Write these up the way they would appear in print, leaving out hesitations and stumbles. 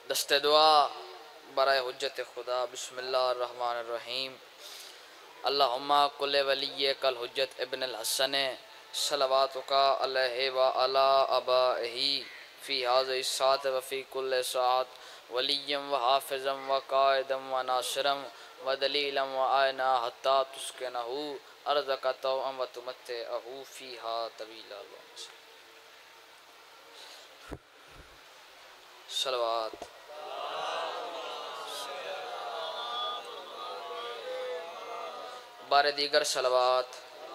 दस्ते दुआ बराए हुज्जत खुदा। बिस्मिल्लाहिर्रहमानिर्रहीम। अल्लाहुम्मा कुल्ले वलिय कल हुज्जत इब्न अल हसन सलवातुका अलैहि व अला अबाही फ़ी हाज़िहि सात व फ़ी कुल्ले सात वलिय्यम व हाफ़िज़म व कायदम व नासिरम व दलीलम व आयना हत्ता तुस्किनहु अर्ज़का तौअम व तुमत्तिअहु फ़ीहा तवीला। सलवात। बारे दीगर सलवात।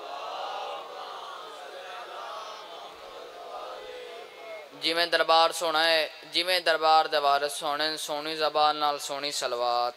जिमें दरबार सोना है, जिमें दरबार दे वारिस सोने सोनी ज़बान नाल सोनी सलवात।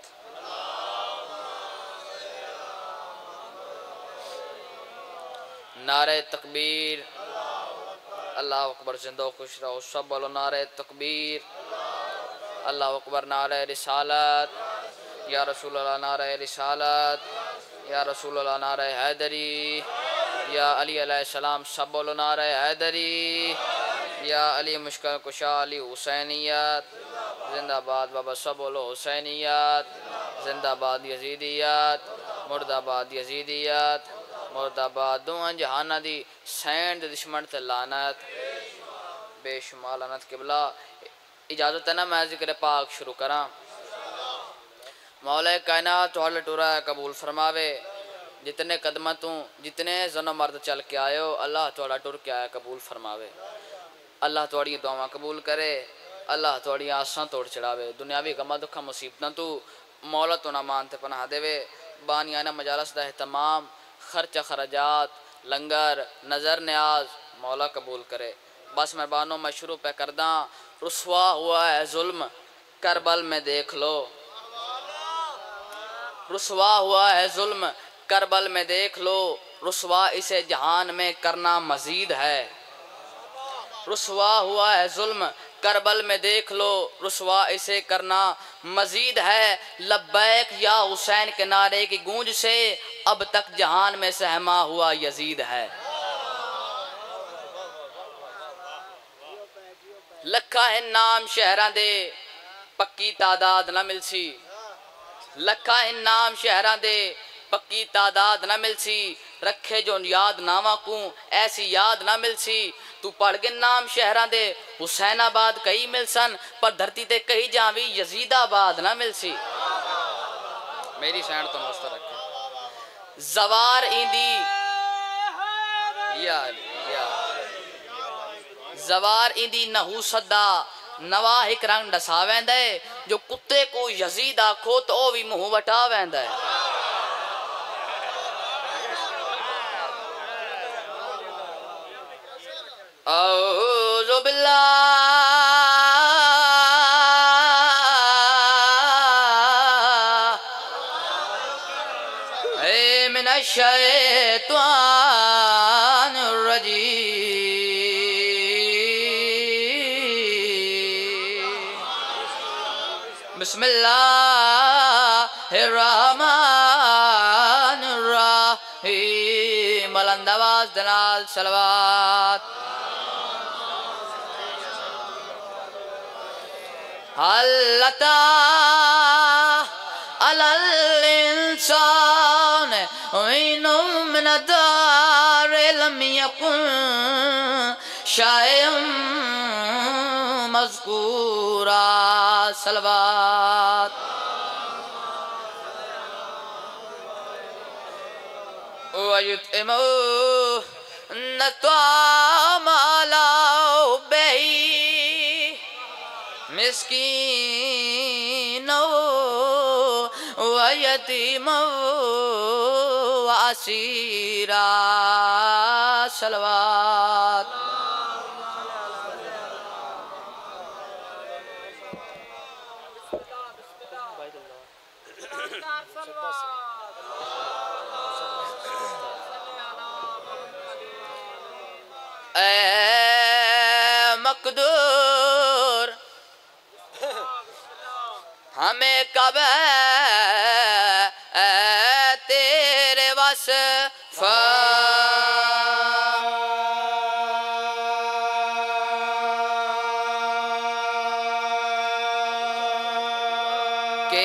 नारे तकबीर, अल्लाह अकबर। जिंदो खुश रहो सब बोलो नारे तकबीर, अल्लाह अकबर। नारे रिसालत या रसूल अल्लाह, नारे रिसालत या रसूल अल्लाह, नारे हैदरी या अली अलैहिस्सलाम। सब बोलो नारे हैदरी या अली मुश्किल कुशा अली हुसैनियत जिंदाबाद। बाबा सब बोलो हुसैनियत जिंदाबाद। यजीदियत मुर्दाबाद, यजीदियत मुर्दाबाद। दोवां जहाना दी सैन दे दुश्मन ते लानत, बेशुमार लानत। किबला इजाज़त है ना मैं ज़िक्र पाक शुरू करा। मौला कायनात तुहाडा टुरा कबूल फरमावे। जितने कदम तू जितने जन्म मर्द चल के आयो, अल्लाह तुहाडा टुर के आया कबूल फरमावे। अल्लाह तुहाड़ी दुआवां कबूल करे, अल्लाह तुहाड़ी आसां तोड़ चढ़ावे। दुनियावी गमा दुखा मुसीबतां तू मौला तो ना मान ते पनाह देवे। बानियाना मजालस दा एहतमाम, खर्चा खराजात, लंगर, नज़र न्याज मौला कबूल करे। बस मेहरबानों मैं शुरू पे करदा। रुसवा हुआ है जुल्म करबल में देख लो, रुसवा हुआ है जुल्म करबल में देख लो, रुसवा इसे जहान में करना मजीद है। रुसवा हुआ है जुल्म करबल में देख लो, रुसवा इसे करना मजीद है। लब्बैक या हुसैन के नारे की गूंज से अब तक जहान में सहमा हुआ यजीद है। लखा है नाम शहरां दे पक्की तादाद ना मिलसी, लखा है नाम शहरां दे पक्की तादाद ना मिलसी। रखे जो याद नावा को ऐसी याद ना मिलसी। तू पढ़ के नाम शहरां दे हुसैनाबाद कई मिलसन, पर धरती ते कहीं जावी यजीदाबाद ना मिलसी। मेरी सैन तो मस्त रखे। जवार इंदी या जवार इंदी नहू सदा नवा एक रंग डसा वेंदा है। जो कुत्ते को यजीद आखो तो वह भी मुंह वटा वेंदा है। औज़ु बिल्लाहि मिनश शैतानिर रजीम। बिस्मिल्लाहिर्रहमानिर्रहीम। बुलंद आवाज़ दे नाल सलवात। हल्लता अलल इंसान इनुम मिन दार लम यकुन शायम मज़कूरा। सलवात। वयुतइमू नत्वाम अला हुब्बिही मिस्कीनो व यतीमो व असीरा। सलवात। मकदूर हमें कब तेरे बस के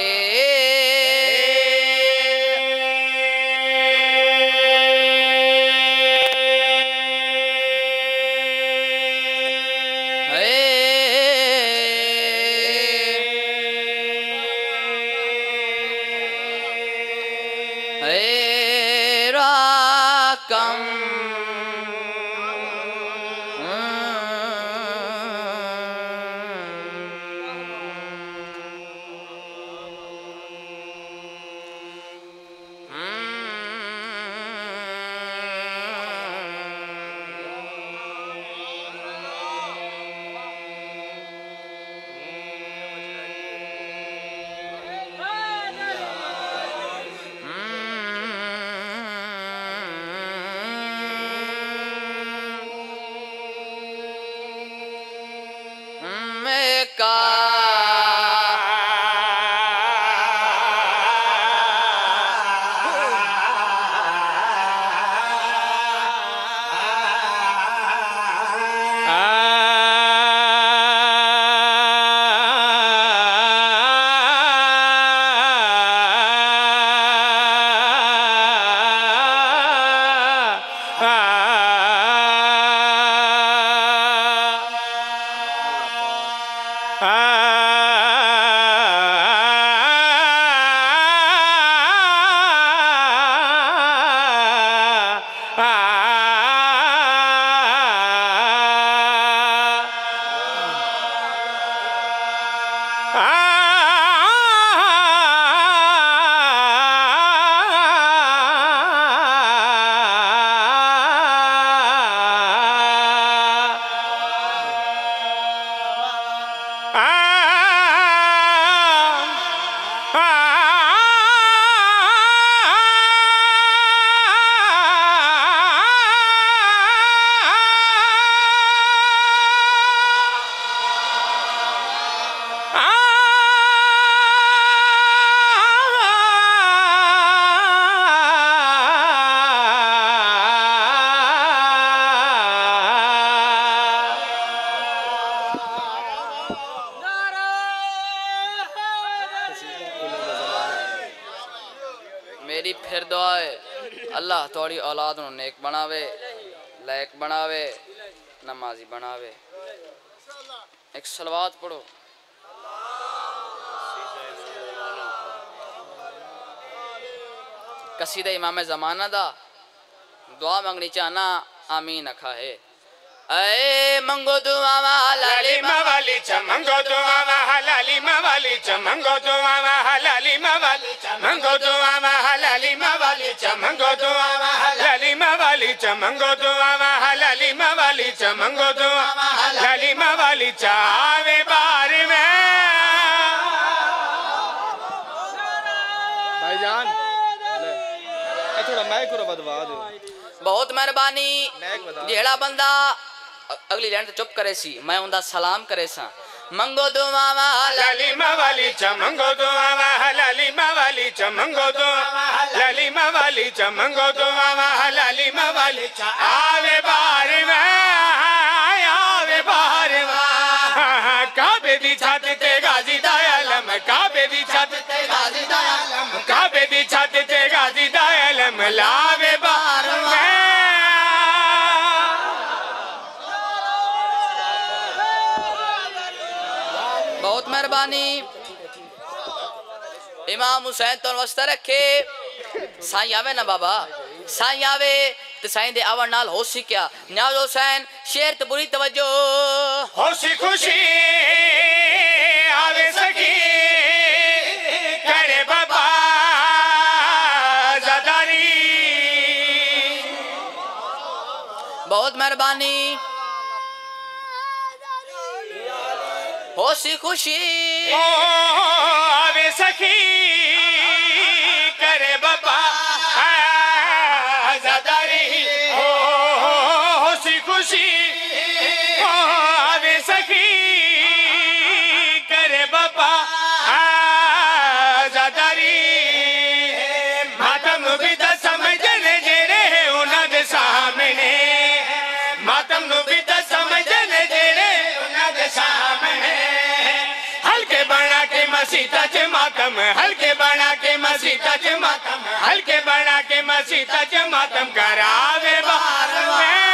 मेरी फिर दुआ है अल्लाह थोड़ी औलाद नु नेक बनावे, लायक बनावे, नमाजी बनावे। एक सलवात पढ़ो। कसीदा इमाम ज़माना दा दुआ मंगनी चाहना आमीन अखा है। ऐ मंगो दुआ हलाली मवाली च मंगो दुआ हलाली मवाली च मंगो दुआ हलाली मवाली च मंगो दुआ हलाली मवाली च मंगो दुआ हलाली मवाली च मंगो दुआ हलाली मवाली च मंगो दुआ हलाली मवाली च आवे बार में भाईजान थोड़ा माइक को बदवा दो। बहुत मेहरबानी। जेड़ा बंदा अगली लाइन चुप करे सी मैं उनका सलाम करे सा। मंगो दुआ हलाली मवाली च मंगो दुआ हलाली मवाली च मंगो दुआ हलाली मवाली च मंगो दुआ हलाली मवाली च आवे बार में आवे बार में काबे दी छत ते गाजी दा आलम काबे दी छत ते गाजी दा आलम काबे दी छत ते गाजी दा आलम लावे बार में। बहुत मेहरबानी। इमाम हुसैन तो वस्ता रखे साईं आवे ना बाबा साईं आवे तो साईं दे आवन नाल होसी क्या न्याज हुसैन शेर तो बुरी तवज्जो होसी खुशी आवे सकी करे बाबा ज़दारी। बहुत मेहरबानी। होसी खुशी आवे सखी करे बाबा ज़दारी। होसी खुशी आवे सखी करे बाबा ज़दारी। मातम भी तो समझने जेड़े उन्हां दे सामने मातम भी तो समझने जेड़े उन्हां दे सामने हल्के बना के मसीता च मातम हल्के बना के मसीता च मातम हल्के बना के मसीता च मातम करावे बार में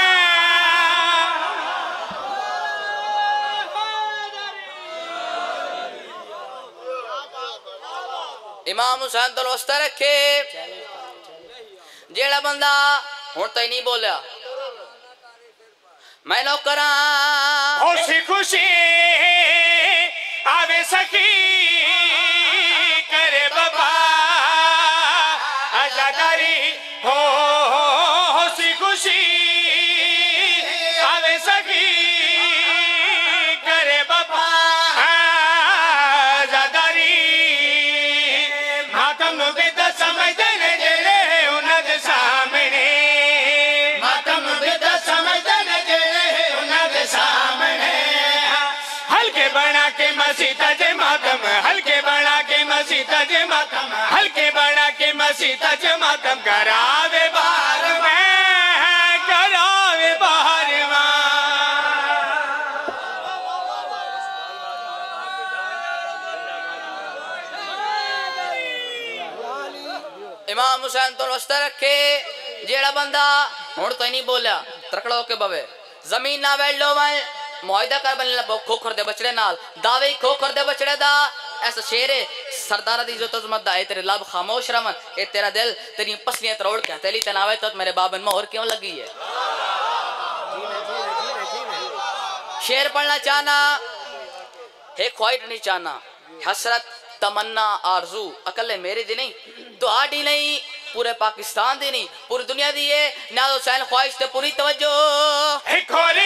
इमाम हुसैन तो वस्ता रखे जेड़ा बंदा हुण तई नहीं बोलिया मैं नौकरा खुशी खुशी आवे सखी करे बाबा आजादारी हो खुशी खुशी आवे सखी करे बाबा आजादारी मातम बिद समझदे ने जेड़े उन्हां दे सामने मातम बिद समझदे ने जेड़े उन्हां दे सामने हल्के बना के मसीता जे मातम हल्के बना के मसीता जे मातम हल्के बना के मसीता जे मातम करावे बार में करावे बार इमाम हुसैन तो वस्ता रखे जेड़ा बंदा हुण तई नहीं बोलिया तकड़ा होके बवे जमीन ना बैठ लो मैं मुआहिदा कर बन खोखर दे बछड़े नाल दावे खोखर दे बछड़े दा ऐसा शेर है सरदार दी इज्जत अजमत दा ए तेरे लब खामोश रमन ए तेरा दिल तेरी पसलियां तरोड़ के तेली तनावे तो मेरे बाबन में और क्यों लगी है शेर पढ़ना चाहना है ख्वाहिश नहीं चाहना हसरत तमन्ना आरजू अकल मेरी दी नहीं तुहाडी नहीं पूरे पाकिस्तान दी नहीं पूरी दुनिया दी है नाज़ हुसैन ख्वाहिश ते पूरी तवज्जो एक और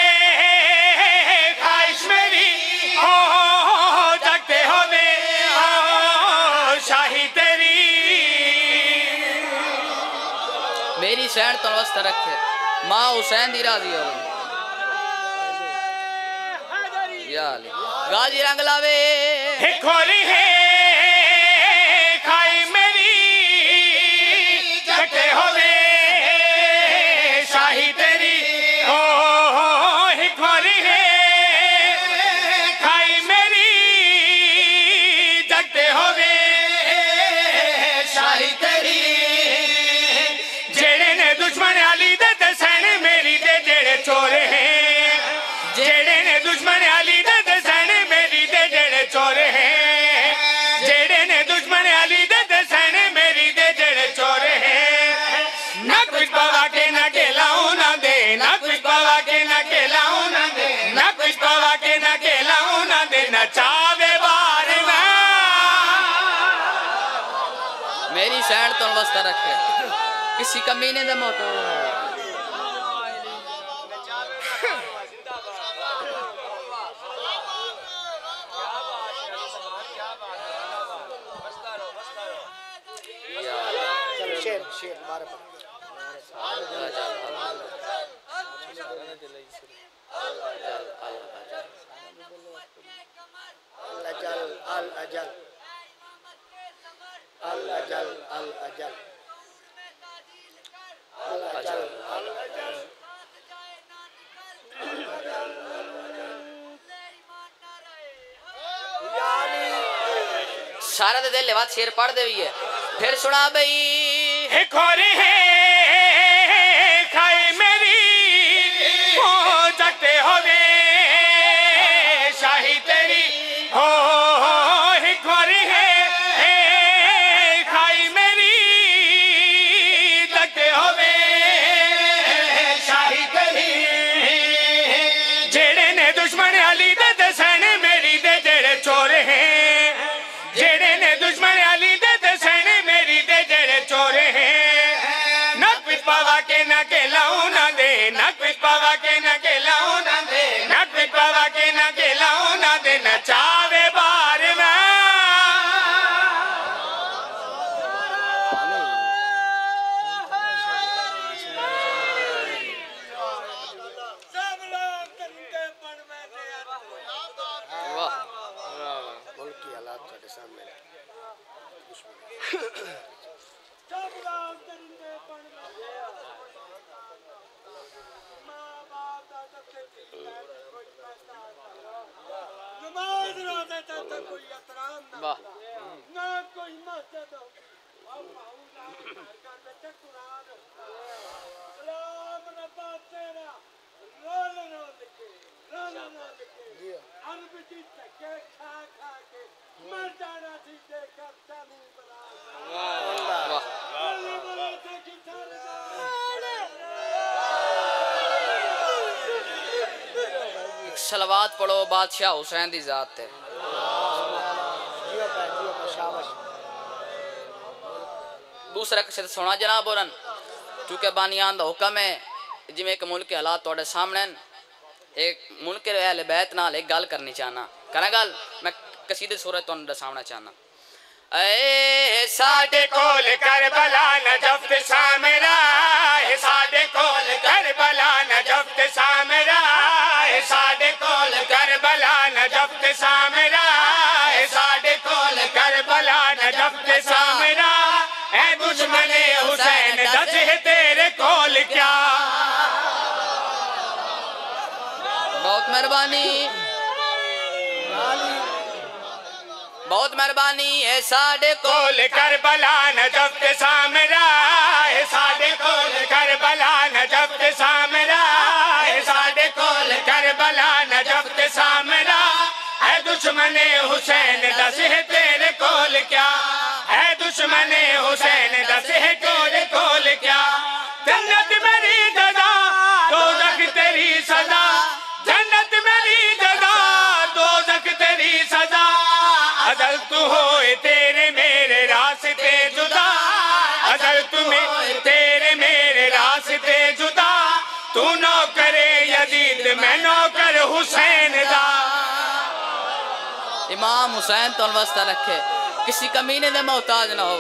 है ख्वाहिश मेरी हो जगते हो शाही तेरी मेरी सैन तो वस्त रखे माँ हुसैन दी राजी हो या अली गाजी रंग लावे एक और है खाई मेरी जगते हो शाही तेरी हो एक और है खाई मेरी जगते हो शाही तेरी जेड़े ने दुश्मन अली दे सैन मेरी दे जेड़े चोर हैं जेड़े ने दुश्मन अली दे सैन मेरी दे जेड़े चोर हैं जेड़े ने दुश्मन अली दे सैन मेरी दे जेड़े चोर हैं ना कुछ पावा के ना केलाऊं ना दे ना कुछ पावा के ना केलाऊं ना दे ना कुछ पावा के ना केलाऊं ना दे ना चावे बार मेरी सैन तो वस्त रखे किसी कमीने दे मोतो शेर शेर मारे अल अजल अल अजल अल अजल अल अजल अल अजल सारा दे दिल बात शेर पढ़ दे है फिर सुना बई एक और है खाए मेरी हो जगते हो शाही तेरी हो एक और है खाई मेरी जगते हो शाही तेरी जेड़े ने दुश्मन अली दे सैन मेरी दे जेड़े चोर हैं जेड़े ने दुश्मन अली दे सैन मेरी दे जेड़े चोर हैं नक पिछ पावा के ना केलाऊं ना दे नक पिछ पावा के ना केलाऊं ना दे नक पिछ पावा के ना केलाऊं ना दे न चावे बार में मुल्क की हालात ਤੁਹਾਡੇ सामने नमाज दे ते कोई एहतराम ना वाह ना कोई मस्जिद होगी और माहौला घर में कुरान सलाम रब्बा तेरा रोल रोल के अरब की टके खा खा के मर जाना थी देखकर चाली बना वाह सलवात पढ़ो बादशाह हुसैन दी जात है। दूसरा किसे सुना जनाब औरन क्योंकि बानियान दा हुक्म है जिवें एक मुल्क के हालात तुहाडे सामने एक मुल्क के अहले बैत नाल एक गल करनी चाहना करा गल मैं कसीदे सूरत तुहाडे सामने चाहना ए साडे कोल करबला नजफ ते सामरा है साडे कोल करबला नजफ ते सामरा है साडे कोल करबला नजफ ते सामरा है साडे कोल करबला नजफ ते सामरा ऐ दुश्मने हुसैन दस है तेरे कोल क्या। बहुत मेहरबानी बहुत मेहरबानी है साडे कोल करबला नजफ ते सामरा है साडे कोल करबला नजफ ते सामरा है साडे कोल करबला नजफ ते सामरा है दुश्मने हुसैन दस है तेरे कोल क्या है दुश्मने हुसैन दस है तेरे कोल क्या। जन्नत मेरी जगह दोज़ख तेरी सजा जन्नत मेरी जगह दोज़ख तेरी सजा अजल तू होए तेरे मेरे रास्ते जुदा अजल तुम्हें तेरे मेरे रास्ते जुदा तू नौकरे यजीद मैं नौकर हुसैन दा। इमाम हुसैन तो वास्ता रखे किसी कमीने दे मोहताज ना हो।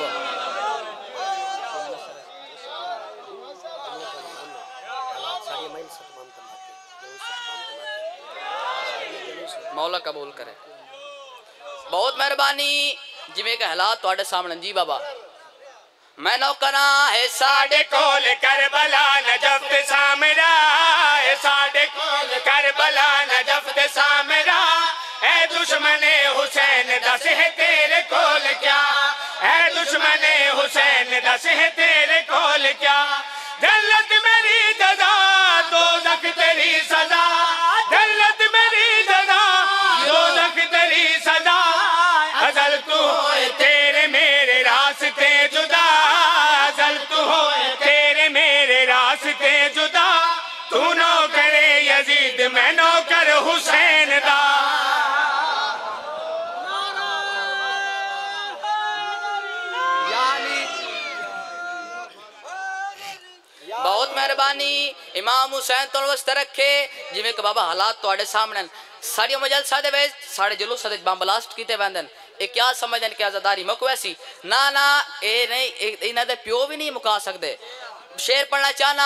मौला कबूल करे बहुत मेहरबानी जिवें के हालात तुहाडे सामने जी बाबा मैं नौकरा है साडे कोल करबला नजफ ते सामरा है साडे कोल करबला नजफ ते सामरा है दुश्मने हुसैन दस है तेरे कोल क्या है दुश्मने हुसैन दस है तेरे कोल क्या। जन्नत मेरी जजा दोज़ख तेरी सजा जन्नत मेरी जजा दोज़ख तेरी सजा अजल तू होए तेरे मेरे रास्ते जुदा अजल तू होए तेरे मेरे रास्ते जुदा तू नौकरे यजीद मैं नौकर हुसैन दा। बहुत मेहरबानी इमाम हुसैन तो वास्ते रखे जिवें कि बाबा हालात तुहाडे सामने साड़ी मजलसा दे विच साडे जुलूस दे बम ब्लास्ट कीते वंदन ए क्या समझदन कि आजादारी मुक वैसी ना ना ए नहीं इन्हां दे प्यो भी नहीं मुका सकदे। शेर पढ़ना चाहना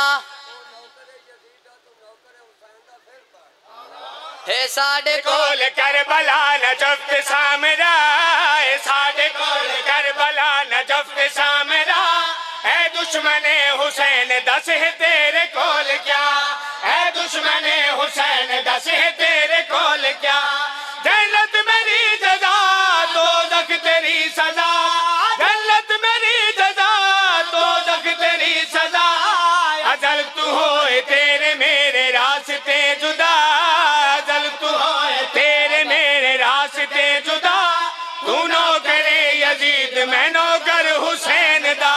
हे साडे कोल करबला नजफ ते सामरा है साडे कोल करबला नजफ ते सामरा है दुश्मने हुसैन दस है तेरे कोल क्या है दुश्मने हुसैन दस है तेरे कोल क्या। जन्नत मेरी जजा दोज़ख तेरी सजा जन्नत मेरी जजा दोज़ख तेरी सजा अजल तू होए तेरे मेरे रास्ते जुदा अजल तू होए तेरे मेरे रास्ते जुदा तू नौकरे यजीद मैं नौकर हुसैन दा।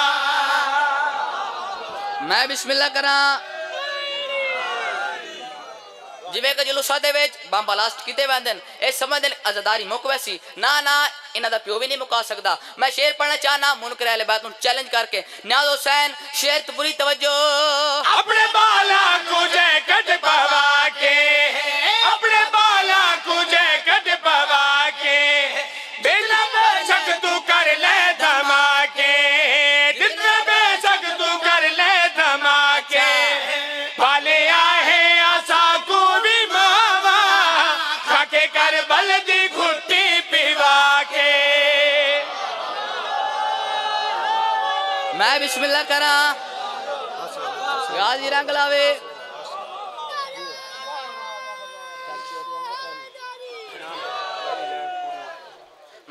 मैं बिस्मिल्लाह करा जिवें के जुलूसा दे विच बम ब्लास्ट कीते वंदन ए समझदन आजादारी मुक वैसी ना ना इन्हां दा प्यो भी नहीं मुका सकदा। मैं शेर पढ़ना चाहना मुनकर अहले बैत नूं चैलेंज करके न्याज़ हुसैन शेर तो पूरी तवज्जो अपने बाला को जैकेट पवा के अपने बाला को जैकेट पवा के बिना बेशक तू कर ले धमाके जितना बेशक तू कर ले धमाके भाले आहे आसा को भी मावा खाके कर बल्दी घुट्टी पिवा के। मैं बिस्मिल्लाह करा गाजी रंग लावे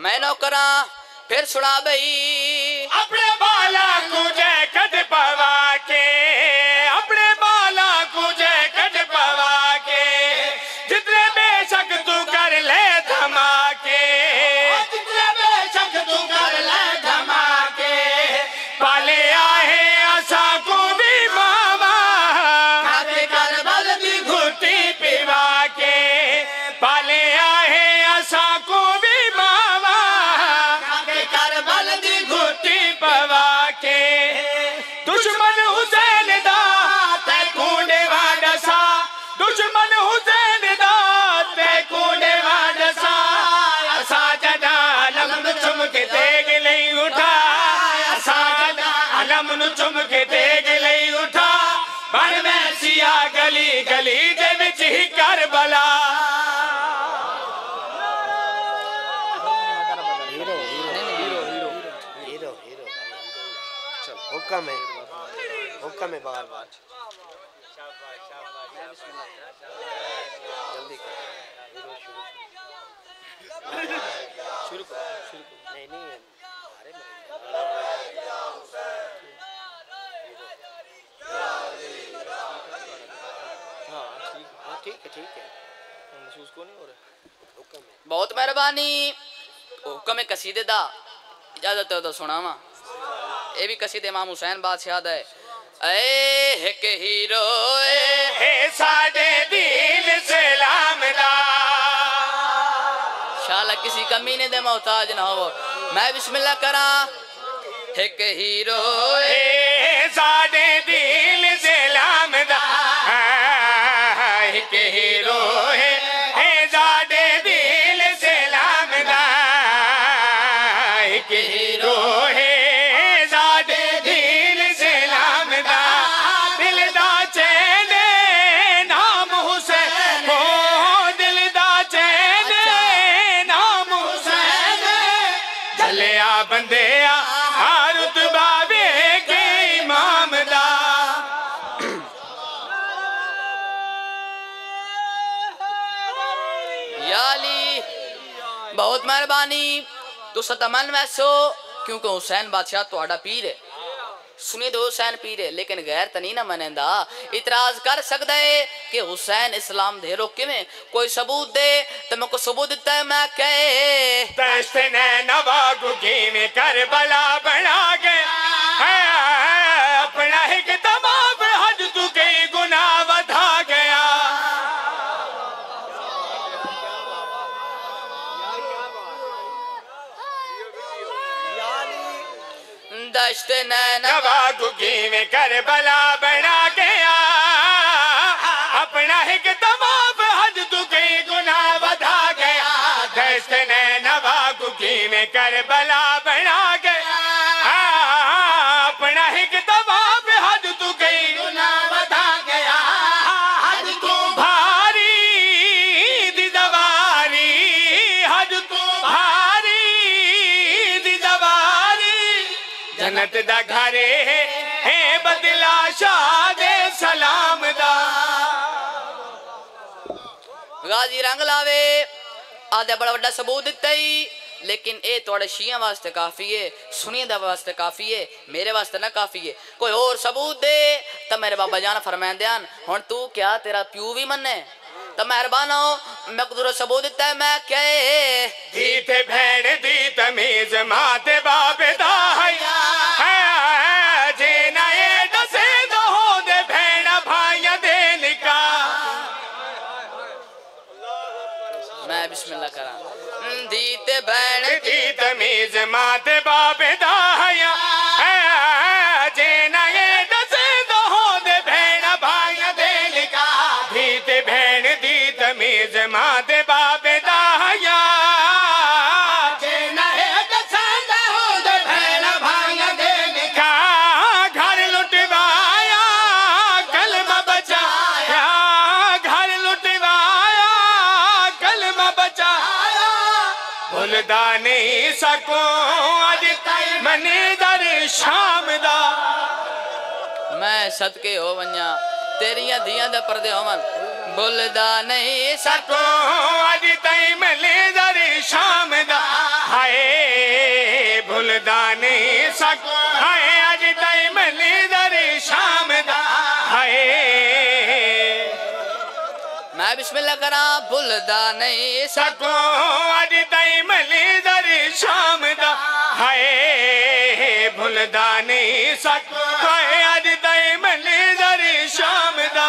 मैं नो करा फिर सुना बई अपने बाला को जैकेट पवा के अपने बाला को जैकेट पवा के जितने बेशक तू कर ले धमाके जितने बेशक तू कर ले धमाके पाले आए आशा को भी मामा खाते करबल दी घुटी पिवा के पाले आए आशा को भी मामा खाते करबल दी घुटी पवा के दुश्मन हुसैन दा ते कूड़े वाडसा दुश्मन हुसैन दा ते कूड़े वाडसा असा जदा अलम चुम के देग लई उठा असा जदा अलम नु चुम के देग लई उठा बन वैसिया गली गली दे विच ही करबला हीरो चल हुक्म है बार बार जल्दी कर शुरू कर नहीं नहीं अरे हाँ ठीक ठीक है महसूस को नहीं हो रहा हुक्म है बहुत मेहरबानी हुक्म कसीदे दा इजाजत हो तो सुनावा ये भी कसीदे इमाम हुसैन बादशाह दा है ए एक हीरो हे साडे दिल सलाम दा शाला किसी कमीने दे मोहताज ना हो मैं बिस्मिल्लाह करा एक हीरो हे साडे दिल सलाम दा एक हीरो हे साडे दिल सलाम दा एक हीरो है साडे दिल सलाम दा दिल दा चैन नाम हुसैन हो दिल दा चैन नाम हुसैन झलिया बंदिया रुतबा वेखे इमाम दा याली बहुत मेहरबानी तुस तमन वैसो क्योंकि हुसैन बादशाह तुहाडा पीर है सुनी तो हुसैन पीर है लेकिन गैर तनी ना मनेंदा इतराज कर सकदा है कि हुसैन इस्लाम दे रोके में कोई सबूत दे तो मैं को सबूत दिता है मैं कहे दस्त ने नवागु में करबला बना गया अपना एक तमाम हद तू कई गुना बढ़ा गया दश्त नैना नवागु में करबला बना गया अपना एक तमाम हद तू कई गुना बढ़ा गया दस्त ने नवागु में करबला बना गया अपना एक तमाम हद तू कई गुना बढ़ा गया हद तू भारी दी दवारी हद तू भारी दी दवारी जन्नत दा घरे है बदला शाह दे सलाम दा गाजी रंग लावे आदे बड़ा बड़ा सबूत दिता ही लेकिन ए थोड़े शिया वास्ते काफी है सुनिए दा वास्ते काफी है मेरे वास्ते ना काफी है कोई और सबूत दे तो मेरे बाबा जान फरमान दियान हुन तू क्या तेरा प्यू भी मन्ने तो मेहरबान हो मैं को सबूत दिता है मैं क्या धी ते भैन दी तमीज माते बाबे दा है जे ना ए दसे दो हो दे भैन भाइयां दे निका मैं बिस्मिल्लाह करा दी ते भैन दी तमीज माते बाबे दा है जे ना ए दसे दो हो दे भैन भाइयां दे निका धी ते भैन दी तमीज माते बाबे दा भुलदा नहीं सको अज मने दर शाम दा मैं सदके हो वन्या तेरिया दियां दे पर्दे होवन भुलदा नहीं सको अज तई मने दर शाम दा हाय भुलदा नहीं सको हाय अज ताई मंजर शाम दा हाय मैं बिस्मिल्लाह करा भुलदा नहीं सको अज ताई मंजर शाम दा हाय भुलदा नहीं सको हाय अज ताई मंजर शाम दा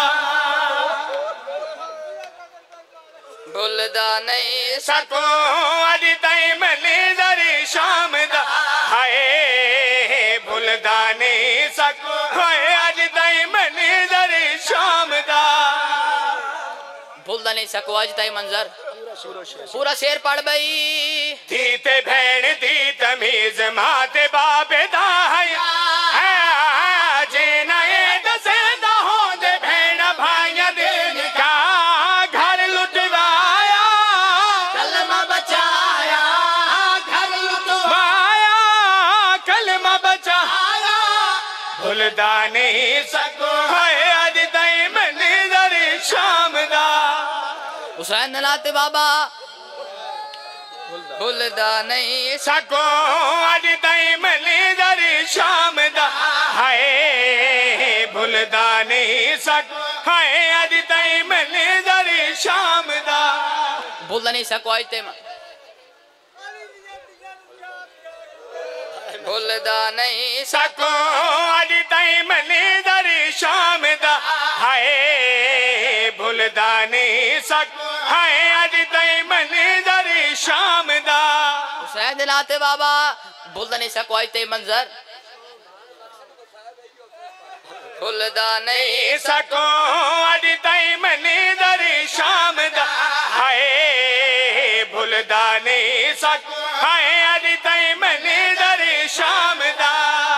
भुलदा नहीं सको अज ताई मंजर शाम दा हाय भुलदा नहीं सको हाय अज ताई मंजर शाम दा भुलदा नहीं सको अज ताई मंजर पूरा शेर पढ़ बई धी ते भैन दी तमीज मां ते बाबे दा है जे ना ए दसेंदा होंदे भैन भाइयां दे का घर लुटवाया कलमा बचाया घर लुटवाया कलमा बचाया भुलदा नहीं सको है अज ताई मंजर शाम दा हुसैन नाते बाबा भुलदा नहीं सको अज ताई मंजर शाम दा हाय भुलदा नहीं सको हाय अज ताई मंजर शाम दा भुलदा नहीं सको अज ते भुलदा नहीं सको अज ताई मंजर शाम दा हाय भुलदा नहीं सको हाय अज ताई मंजर शाम दा हुसैन नाते बाबा भुलदा नहीं सको अज ते मंजर भुलदा नहीं सको अज ताई मंजर शाम दा हाय भुलदा नहीं सको हाय अज ताई मंजर शाम दा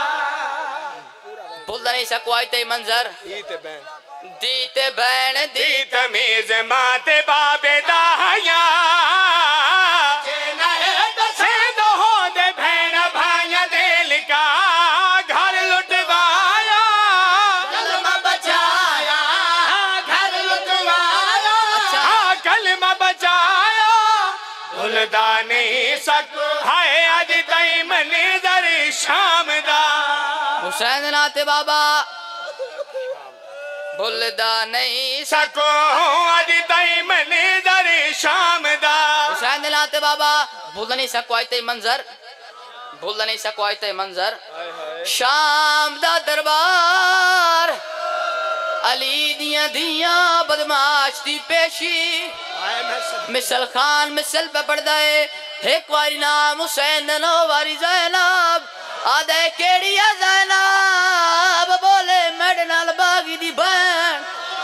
भुलदा नहीं सको अज ते मंजर दी ते बैन दी दी तमीज मां ते बाबे दा हया जे ना दसे दो होंदे भैन भाइयां दे लिका घर लुटवाया कलमा बचाया घर लुटवाया हाँ कलमा बचाया भुलदा नहीं सको हाय अज ताई मंजर शाम दा हुसैन नाते बाबा भुलदा नहीं सको अज ताई मंजर शाम दा हुसैन नाते बाबा भुलदा नहीं सको अज ते मंजर भुलदा नहीं सको अज ते मंजर शाम दा दरबार अली दियां दियां बदमाश दी पेशी मिसल खान मिसल पे पड़दा है एक वारी नाम हुसैन नो वारी ज़ैनब आदे केड़ी है ज़ैनब बोले मेरे नाल बागी दी बहन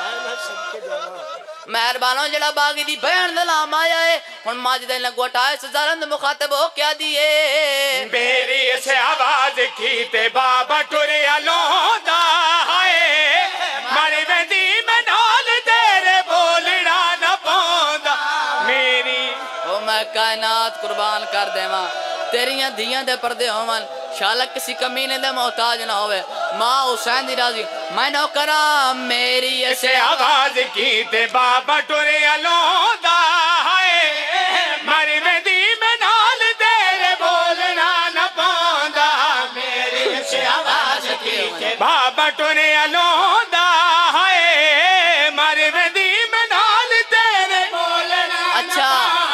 मेहरबानो जड़ा बागी दी बहन दा नाम आया है हुन माज दे लगोटा इस ज़रंद मुखातब हो क्या दिए मेरी से आवाज की ते बाबा टुरिया लोंदा हाय मारे वेंदी मैं नाल तेरे बोलना न पौंदा मेरी ओ मैं कायनात कुर्बान कर देवा तेरियां दियां दे पर्दे होवन शालक किसी कमीने दे मोहताज ना होवे मां हुसैन दी राजी मैं नौकरा मेरी से आवाज की ते बाबा टुरिया लोंदा हाय मारे वेंदी मैं नाल तेरे बोलना न पौंदा मेरी से आवाज की ते बाबा टुरिया लोंदा हाय मारे वेंदी मैं नाल तेरे बोलना अच्छा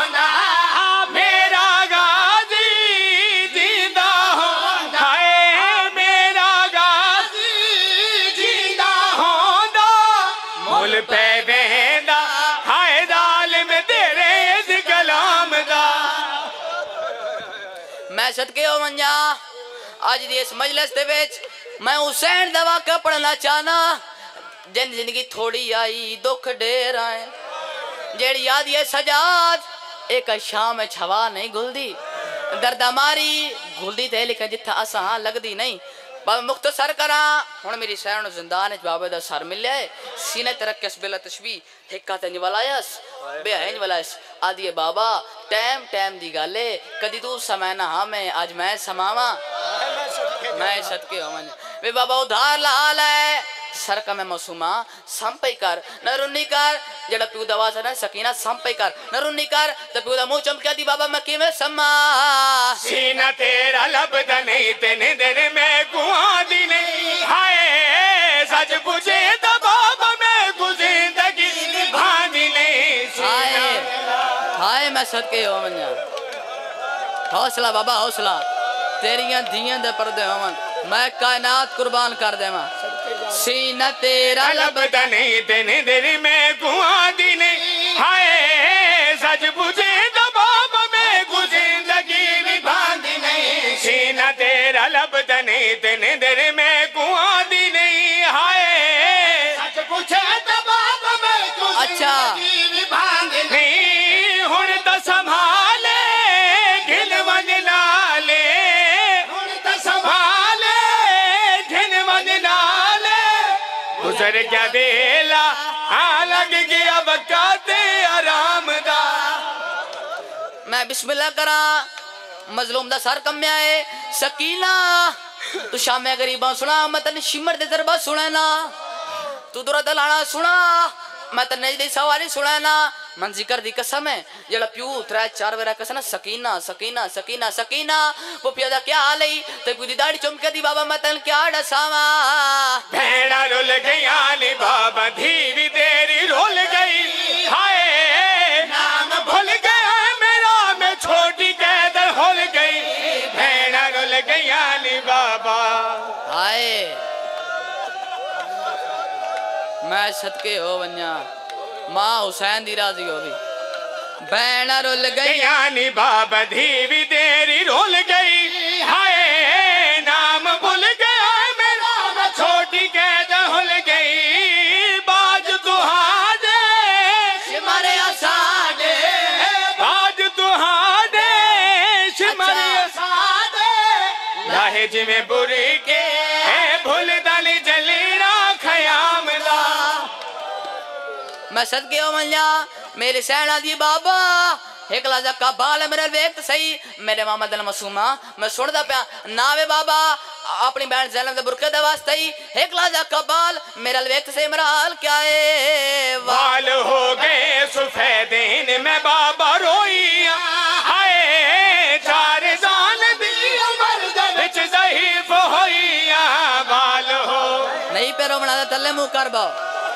मेरा गाजी जिंदा होंदा हाय मेरा गाजी जिंदा होंदा मुल पे वेंदा हाय जालिम तेरे इस कलाम दा मैं सदके हो मंजा आज दी इस मजलिस दे विच मैं हुसैन दा वाक़ा पढ़ना चाहना जिन जिंदगी थोड़ी आई दुख ढेर आए जेड़ी याद ये सजाद एक शाम हवा नहीं घुलदी दर्दा मारी घुलदी ते लिखा जिथा असा लगदी नहीं पर मुख्तसर करा हुन मेरी सैन जिंदान बाबे दा सर मिले सीने ते रख के बिला तशबीह हिक्का ते निवलायस बेहन वलायस आदिए बाबा टाइम टाइम दी गल है कदी तू समय ना मैं आज मैं समावा मैं सदके हो वे बाबा उधार लाल है सरका में मासूमा संपई कर नरुन्नी कर जड़ा प्यू दवा से ना सकीना संपई कर नरुन्नी कर तो प्यू दा मुंह चमकिया दी बाबा मैं किवें समा सीना तेरा लबदा नहीं तेने देर में कुआं दी नहीं हाय सच पूछे तो बाबा मैं कुछ जिंदगी भांदी नहीं हाय हाय मैं सदके हो मन्या हौसला बाबा हौसला तेरियां दियां दे पर्दे होवन मैं कायनात कुर्बान कर देवा सीना तेरा लबदा नहीं तेने देर में कुआं दी नहीं हाय सच पूछे तो बाबा मैं कुछ जिंदगी भी भांदी नहीं सीना तेरा लबदा नहीं तेने देर में कुआं दी नहीं हाय सच पूछे तो बाबा मैं कुछ अच्छा भी भांदी नहीं हुण तो संभाले घिन मन नाले हुण तो संभाले घिन मन नाले गुजर गया बेला आ लग गया वक़्त आराम दा मैं बिस्मिल्लाह करा मजलूम दा सर कम्या है सकीना तू शामे गरीबा सुना मैं तने शिमर दे दरबा सुना ना तू दुरा दलाना सुना मैं तने दे सवारी सुना ना मन जिक्र दी कसम है जड़ा प्यू 3-4 वेरा कसना सकीना सकीना सकीना सकीना वो पिया दा क्या हाल है ते पूरी दाढ़ी चमके दी बाबा मैं तन क्या डसावा भेड़ा रुल गया नी बाबा धीवी तेरी रुल गई हाय नाम भूल गया मेरा मैं छोटी कैदर हुल गई भेड़ा रुल गया नी बाबा हाय मैं सदके हो वन्या मां हुसैन दी राजी हो भी बैना रुल गई गया नी बाबा धीवी तेरी रुल गई हाय नाम भूल गया मेरा मैं छोटी कैद हुल गई बाज तुहाडे शिमारे आसाडे बाज तुहाडे शिमारे आसाडे लाहे जिमें बुरी के भूल दली जलीरा खयाम दा मैं सदके हो मल्ला मेरे सैना दी बाबा एकला जक्का बाल मेरे वेख सही मेरे मामा दल मासूमा मैं सुनदा पिया नावे बाबा अपनी बहन ज़ैनब दे बुरके दे वास्ते ही एकला जक्का बाल मेरा वेख सही मेरा हाल क्या है बाल हो गए सफेदीन में बाबा रोई हाय चार जान दी उमर दे विच ज़हीफ होइया बाल हो नहीं पे रोमना तल्ले मुंह कर बा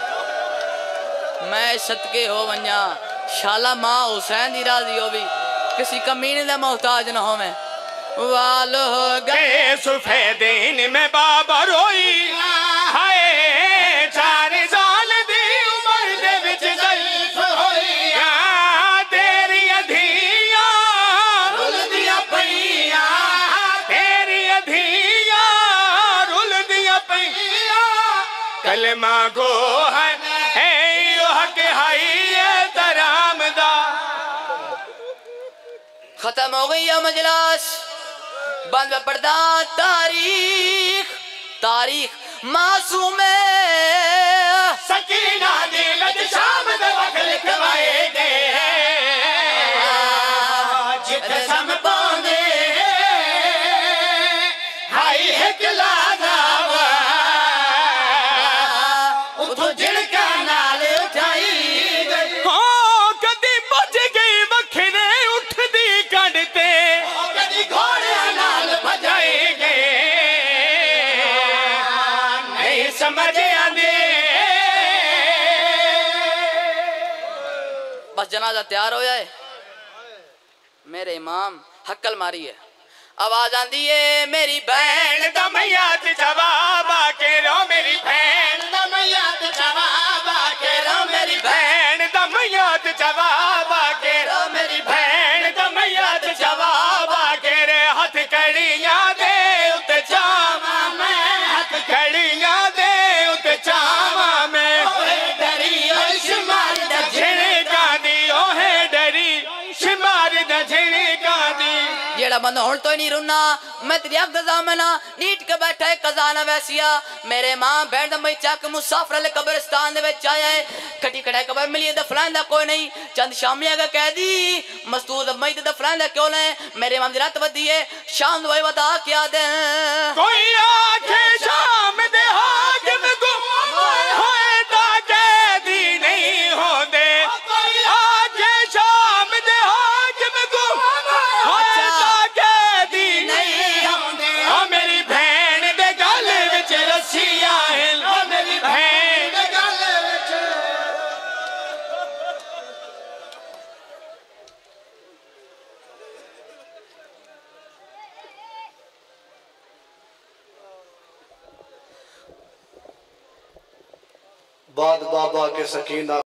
मैं सदके हो वन्या शाला मां हुसैन दी राजी हो भी किसी कमीने दा मोहताज न होवे वाल हो गए सफेदीन में बाबा रोई हाय चार साल दी उम्र दे विच ज़हीफ होइया तेरी अधीया रुल दिया पईया तेरी अधीया रुल दिया पईया कलमा गो है खत्म हो गई है मजलिस बंद में पर्दा तारीख तारीख मासूम सकीना दिल शाम दे वक्त लिखवाए दे जित सम पांदे हाई एक लागावा उठो झिड़का नाल उठाई गई हो कदी बच गई वखरे उठदी कड़ते कदी घोड़े नाल भजाए गए नहीं समझ आंदे बस जनाजा तैयार हो जाए मेरे इमाम हक्कल मारी है आवाज आंदी है मेरी बहन दा मैयात जवाब आके रो मेरी बहन दा मैयात जवाब आके रो मेरी बहन दा मैयात जवाब आके रो मेरी बहन दा मैयात जवाब आके रे हथ कड़ियां दे उते चावा मैं हथ कड़ियां दे उते चावा मैं ओए डरी ओ शिमार दा झिड़का दी ओहे डरी शिमार दा झिड़का दी जेड़ा बंदा हुण तो ही नहीं रुना मैं तेरी अग ज़ामना नीट के बैठा है खजाना वैसिया मेरे मां बहन दा मई चक मुसाफिर ले कब्रिस्तान दे विच आया है खटी खटाई कबर मिली दफनां दा कोई नहीं चंद शामिया का कह दी मस्तूद मई दफनां दा क्यों ले मेरे इमाम दी रात बदी है शाम दवाई बता क्या दे कोई आखे शाम दे हाकिम को बाद बाबा के सकीना